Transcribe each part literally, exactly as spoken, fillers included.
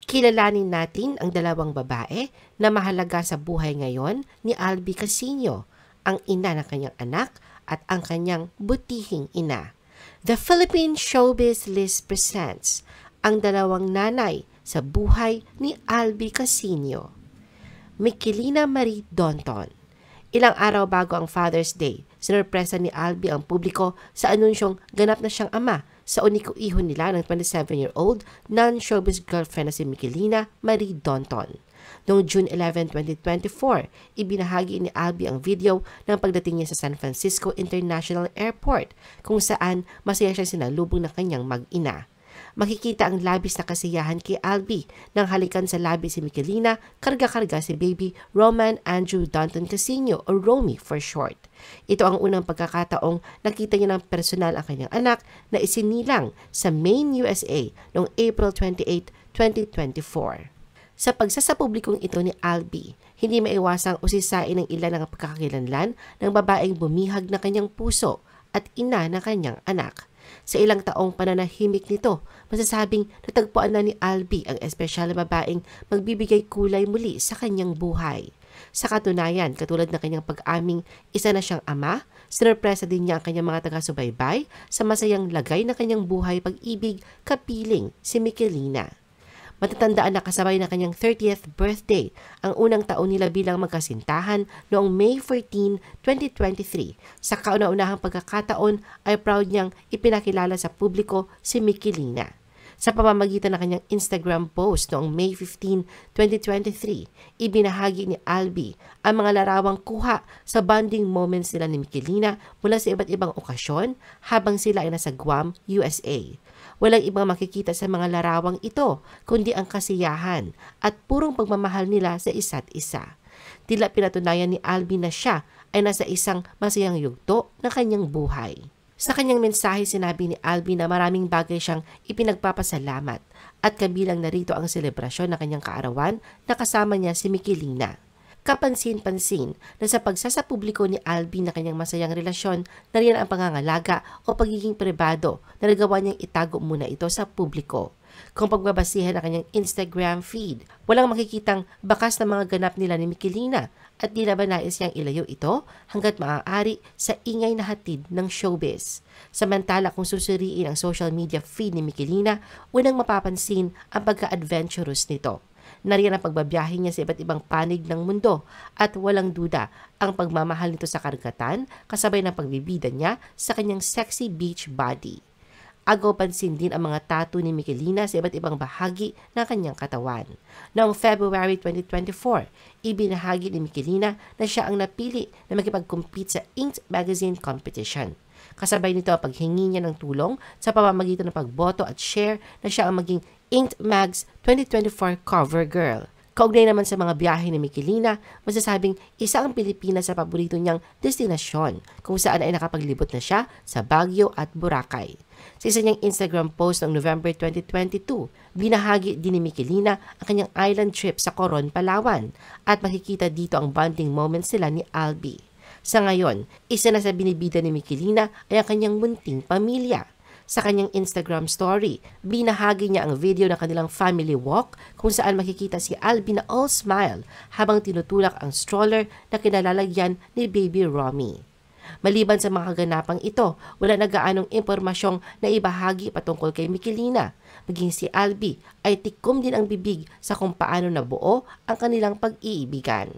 Kilalanin natin ang dalawang babae na mahalaga sa buhay ngayon ni Alby Casino, ang ina ng kanyang anak at ang kanyang butihing ina. The Philippine Showbiz List presents ang dalawang nanay sa buhay ni Alby Casino. Michelina Marie Donton. Ilang araw bago ang Father's Day, sinurpresa ni Alby ang publiko sa anunsyong ganap na siyang ama sa uniko iho nila ng twenty-seven-year-old non-showbiz girlfriend na si Michelina Marie Donton. Noong June eleventh, twenty twenty-four, ibinahagi ni Alby ang video ng pagdating niya sa San Francisco International Airport kung saan masaya siyang sinalubong ng kanyang mag-ina. Makikita ang labis na kasiyahan kay Alby nang halikan sa labi si Michelina, karga-karga si baby Roman Andrew Donton Casino o Romy for short. Ito ang unang pagkakataong nakita niya ng personal ang kanyang anak na isinilang sa Maine, U S A noong April twenty-eighth, twenty twenty-four. Sa pagsasapublikong ito ni Alby, hindi maiwasang usisain ng ilan ng pagkakakilanlan ng babaeng bumihag na kanyang puso at ina ng kanyang anak. Sa ilang taong pananahimik nito, masasabing natagpuan na ni Alby ang espesyal na babaeng magbibigay kulay muli sa kanyang buhay. Sa katunayan, katulad ng kanyang pag-aming isa na siyang ama, sinurpresa din niya ang kanyang mga taga-subaybay sa masayang lagay na kanyang buhay pag-ibig kapiling si Michelina. Matatandaan na kasabay ng kanyang thirtieth birthday ang unang taon nila bilang magkasintahan noong May fourteenth, twenty twenty-three. Sa kauna-unahang pagkakataon ay proud niyang ipinakilala sa publiko si Michelina. Sa pamamagitan ng kanyang Instagram post noong May fifteenth, twenty twenty-three, ibinahagi ni Alby ang mga larawang kuha sa bonding moments nila ni Michelina mula sa iba't ibang okasyon habang sila ay nasa Guam, U S A. Walang ibang makikita sa mga larawang ito kundi ang kasiyahan at purong pagmamahal nila sa isa't isa. Tila pinatunayan ni Alby na siya ay nasa isang masayang yugto ng kanyang buhay. Sa kanyang mensahe sinabi ni Alby na maraming bagay siyang ipinagpapasalamat at kabilang narito ang selebrasyon ng kanyang kaarawan na kasama niya si Michelina. Kapansin-pansin na sa pagsasapubliko ni Alby na kanyang masayang relasyon na riyan ang pangangalaga o pagiging pribado na nagawa niyang itago muna ito sa publiko. Kung pagbabasihan ang kanyang Instagram feed, walang makikitang bakas na mga ganap nila ni Michelina at di na ba nais niyang ilayo ito hanggat maaari sa ingay na hatid ng showbiz. Samantala kung susuriin ang social media feed ni Michelina, unang mapapansin ang pagka-adventurous nito. Nariyan ang pagbabiyahe niya sa iba't ibang panig ng mundo at walang duda ang pagmamahal nito sa karagatan kasabay ng pagbibida niya sa kanyang sexy beach body. Agaw pansin din ang mga tattoo ni Michelina sa iba't ibang bahagi ng kanyang katawan. Noong February twenty twenty-four, ibinahagi ni Michelina na siya ang napili na makipag-compete sa Inked Magazine competition. Kasabay nito ang paghingi niya ng tulong sa pamamagitan ng pagboto at share na siya ang maging Inked Mag's twenty twenty-four cover girl. Kaugnay naman sa mga biyahe ni Michelina, masasabing isa ang Pilipinas sa paborito niyang destinasyon kung saan ay nakapaglibot na siya sa Baguio at Boracay. Sa isa niyang Instagram post noong November twenty twenty-two, binahagi din ni Michelina ang kanyang island trip sa Coron, Palawan at makikita dito ang bonding moments sila ni Alby. Sa ngayon, isa na sa binibida ni Michelina ay ang kanyang munting pamilya. Sa kanyang Instagram story, binahagi niya ang video ng kanilang family walk kung saan makikita si Alby na all smile habang tinutulak ang stroller na kinalalagyan ni baby Romy. Maliban sa mga kaganapang ito, wala na gaanong impormasyong na ibahagi patungkol kay Michelina. Maging si Alby ay tikom din ang bibig sa kung paano nabuo ang kanilang pag-iibigan.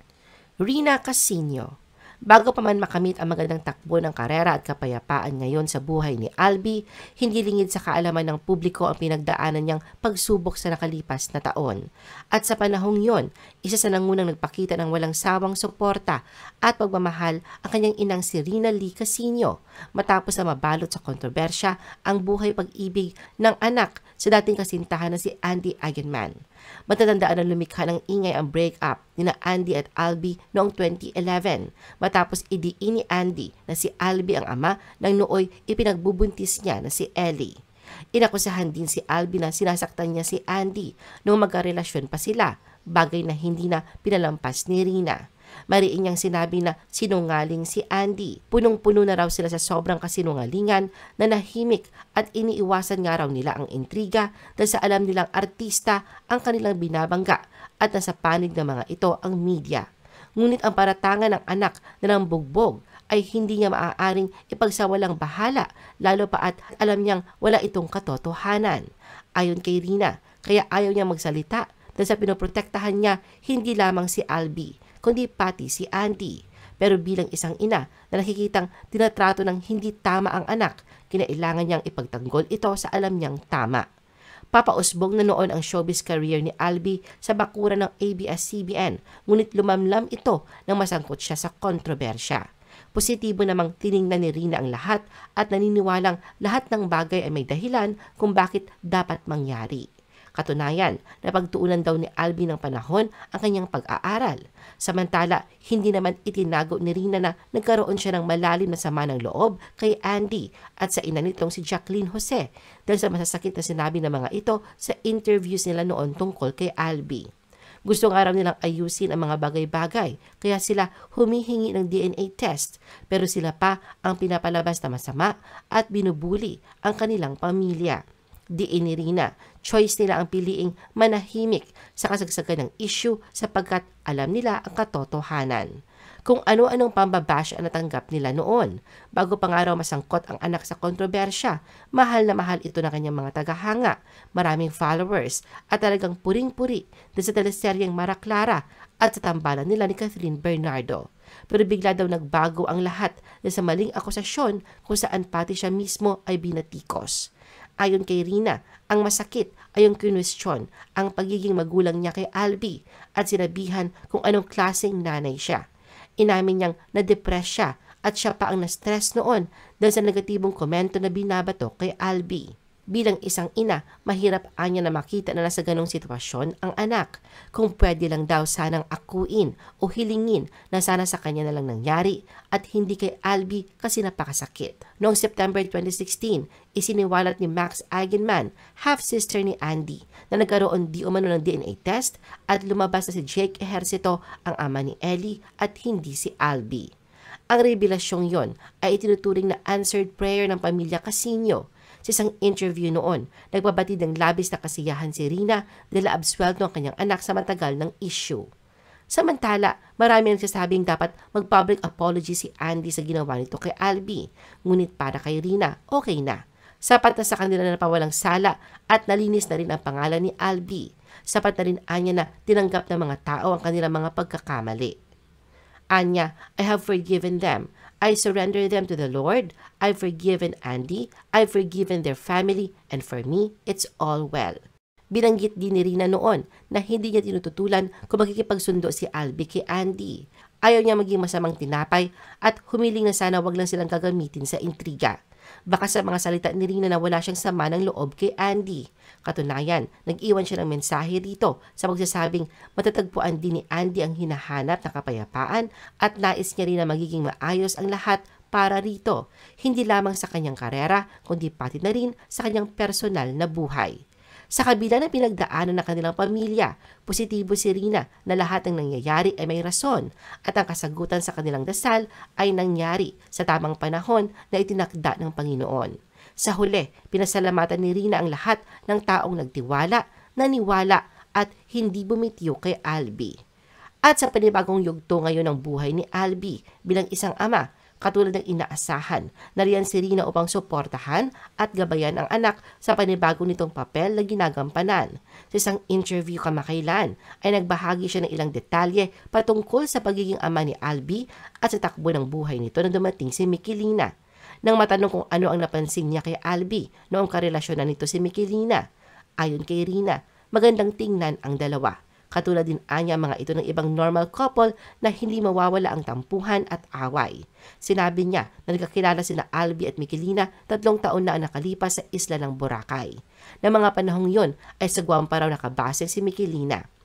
Rina Casino. Bago pa man makamit ang magandang takbo ng karera at kapayapaan ngayon sa buhay ni Alby, hindi lingid sa kaalaman ng publiko ang pinagdaanan niyang pagsubok sa nakalipas na taon. At sa panahong yon, isa sa nangunang nagpakita ng walang sawang suporta at pagmamahal ang kanyang inang si Rina Lee Casino, matapos na mabalot sa kontrobersya ang buhay pag-ibig ng anak sa dating kasintahan na si Andy Eigenman. Matatandaan na lumikha ng ingay ang breakup ni na Andy at Alby noong twenty eleven matapos idiin ni Andy na si Alby ang ama ng nooy ipinagbubuntis niya na si Ellie. Inakusahan din si Alby na sinasaktan niya si Andy noong magkarelasyon pa sila, bagay na hindi na pinalampas ni Rina. Mariin niyang sinabi na sinungaling si Andy. Punong-puno na raw sila sa sobrang kasinungalingan na nahimik at iniiwasan nga raw nila ang intriga dahil sa alam nilang artista ang kanilang binabangga at nasa panig ng mga ito ang media. Ngunit ang paratangan ng anak na ng bugbog ay hindi niya maaaring ipagsawalang bahala lalo pa at alam niyang wala itong katotohanan. Ayon kay Rina, kaya ayaw niya magsalita dahil sa pinoprotektahan niya hindi lamang si Albie, kundi pati si Andy. Pero bilang isang ina na nakikitang tinatrato ng hindi tama ang anak, kinailangan niyang ipagtanggol ito sa alam niyang tama. Papausbong na noon ang showbiz career ni Albie sa bakuran ng A B S C B N, ngunit lumamlam ito nang masangkot siya sa kontrobersya. Positibo namang tiningnan ni Rina ang lahat at naniniwalang lahat ng bagay ay may dahilan kung bakit dapat mangyari. Katunayan, napagtuunan daw ni Albie ng panahon ang kanyang pag-aaral. Samantala, hindi naman itinago ni Rina na nagkaroon siya ng malalim na sama ng loob kay Andy at sa ina nitong si Jacqueline Jose dahil sa masasakit na sinabi ng mga ito sa interviews nila noon tungkol kay Albie. Gusto nga raw nilang ayusin ang mga bagay-bagay kaya sila humihingi ng D N A test pero sila pa ang pinapalabas na masama at binubuli ang kanilang pamilya. Diin ni Rina, choice nila ang piliing manahimik sa kasagsagan ng issue sapagkat alam nila ang katotohanan. Kung ano-anong pambabash ang natanggap nila noon. Bago pa nga raw masangkot ang anak sa kontrobersya, mahal na mahal ito ng kanyang mga tagahanga, maraming followers at talagang puring-puri dahil sa teleseryeng Mara Clara at sa tambalan nila ni Catherine Bernardo. Pero bigla daw nagbago ang lahat dahil sa maling akusasyon kung saan pati siya mismo ay binatikos. Ayon kay Rina, ang masakit ay yung kinwestiyon ang pagiging magulang niya kay Albie at sinabihan kung anong klaseng nanay siya. Inamin niyang na-depress siya at siya pa ang na-stress noon dahil sa negatibong komento na binabato kay Albie. Bilang isang ina, mahirap anya na makita na nasa ganong sitwasyon ang anak. Kung pwede lang daw sanang akuin o hilingin na sana sa kanya na lang nangyari at hindi kay Albie kasi napakasakit. Noong September twenty sixteen, isiniwalat ni Max Eigenman, half-sister ni Andy, na nagkaroon di umano ng D N A test at lumabas na si Jake Ejercito ang ama ni Ellie at hindi si Albie. Ang revelasyong yon ay itinuturing na answered prayer ng pamilya Casino. Sa isang interview noon, nagbabatid ng labis na kasiyahan si Rina dahil absuelto ang kanyang anak sa matagal ng issue. Samantala, marami ang nagsasabing dapat mag-public apology si Andy sa ginawa nito kay Albie. Ngunit para kay Rina, okay na. Sapat na sa kanila na napawalang sala at nalinis na rin ang pangalan ni Albie. Sapat na rin anya na tinanggap ng mga tao ang kanilang mga pagkakamali. Anya, I have forgiven them. I surrender them to the Lord. I've forgiven Andy. I've forgiven their family. And for me, it's all well. Binanggit din ni Rina noon na hindi niya tinututulan kung makikipagsundo si Albie kay Andy. Ayaw niya maging masamang tinapay at humiling na sana wag lang silang gagamitin sa intriga. Baka sa mga salita ni Rina na wala siyang sama ng loob kay Andy. Katunayan, nag-iwan siya ng mensahe rito sa magsasabing matatagpuan din ni Andy ang hinahanap na kapayapaan at nais niya rin na magiging maayos ang lahat para rito. Hindi lamang sa kanyang karera, kundi pati na rin sa kanyang personal na buhay. Sa kabila ng pinagdaanan ng kanilang pamilya, positibo si Rina na lahat ng nangyayari ay may rason at ang kasagutan sa kanilang dasal ay nangyari sa tamang panahon na itinakda ng Panginoon. Sa huli, pinasalamatan ni Rina ang lahat ng taong nagtiwala, naniwala at hindi bumitiyo kay Albie. At sa panibagong yugto ngayon ng buhay ni Albie bilang isang ama, katulad ng inaasahan, nariyan si Rina upang suportahan at gabayan ang anak sa panibago nitong papel na ginagampanan. Sa isang interview kamakailan ay nagbahagi siya ng ilang detalye patungkol sa pagiging ama ni Albie at sa takbo ng buhay nito na dumating si Michelina. Nang matanong kung ano ang napansin niya kay Albie noong karelasyonan nito si Michelina, ayon kay Rina, magandang tingnan ang dalawa. Katulad din anya mga ito ng ibang normal couple na hindi mawawala ang tampuhan at away. Sinabi niya na nagkakilala sina Albie at Michelina tatlong taon na ang nakalipas sa isla ng Boracay. Na mga panahong yon ay sagwang pa raw nakabase si Michelina.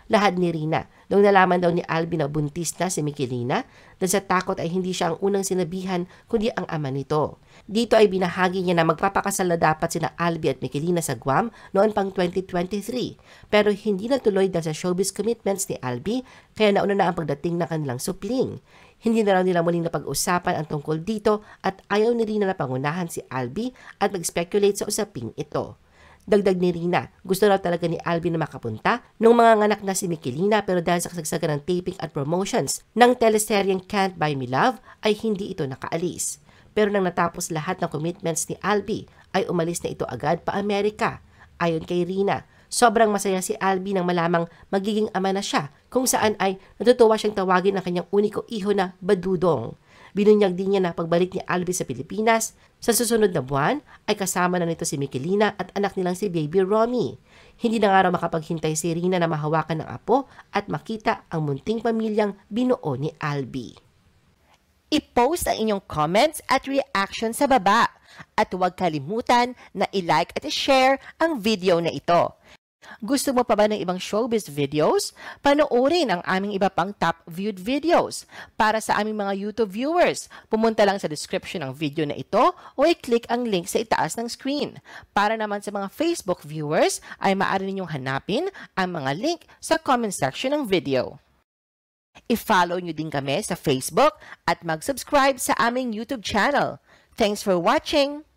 Lahad ni Rina. Nung nalaman daw ni Albi na buntis na si Michelina, dahil sa takot ay hindi siya ang unang sinabihan kundi ang ama nito. Dito ay binahagi niya na magpapakasal na dapat sina Albi at Michelina sa Guam noon pang twenty twenty-three. Pero hindi natuloy dahil sa showbiz commitments ni Albi, kaya nauna na ang pagdating ng kanilang supling. Hindi na raw nila muling napag-usapan ang tungkol dito at ayaw ni Rina na pangunahan si Albi at mag-speculate sa usaping ito. Dagdag ni Rina, gusto raw talaga ni Albi na makapunta nung mga nganak na si Michelina pero dahil sa kasagsagan ng taping at promotions ng teleseryeng Can't Buy Me Love ay hindi ito nakaalis. Pero nang natapos lahat ng commitments ni Albi ay umalis na ito agad pa Amerika. Ayon kay Rina, sobrang masaya si Albi nang malamang magiging ama na siya kung saan ay natutuwa siyang tawagin ang kanyang uniko iho na Badudong. Binunyag din niya na pagbalik ni Albi sa Pilipinas, sa susunod na buwan ay kasama na nito si Michelina at anak nilang si Baby Romy. Hindi na nga raw makapaghintay si Rina na mahawakan ng apo at makita ang munting pamilyang binuo ni Albi. I-post ang inyong comments at reaction sa baba at huwag kalimutan na i-like at i-share ang video na ito. Gusto mo pa ba ng ibang showbiz videos? Panoorin ang aming iba pang top viewed videos. Para sa aming mga YouTube viewers, pumunta lang sa description ng video na ito o i-click ang link sa itaas ng screen. Para naman sa mga Facebook viewers, ay maaari ninyong hanapin ang mga link sa comment section ng video. I-follow nyo din kami sa Facebook at mag-subscribe sa aming YouTube channel. Thanks for watching!